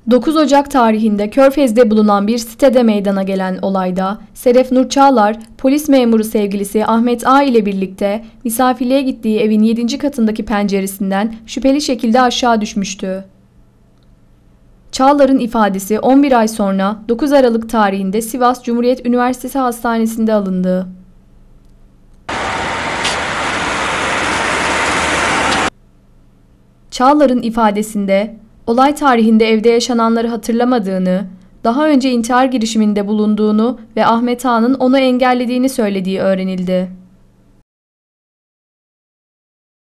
9 Ocak tarihinde Körfez'de bulunan bir sitede meydana gelen olayda Sedef Nur Çağlar, polis memuru sevgilisi Ahmet A ile birlikte misafirliğe gittiği evin 7. katındaki penceresinden şüpheli şekilde aşağı düşmüştü. Çağlar'ın ifadesi 11 ay sonra 9 Aralık tarihinde Sivas Cumhuriyet Üniversitesi Hastanesi'nde alındı. Çağlar'ın ifadesinde olay tarihinde evde yaşananları hatırlamadığını, daha önce intihar girişiminde bulunduğunu ve Ahmet Ağa'nın onu engellediğini söylediği öğrenildi.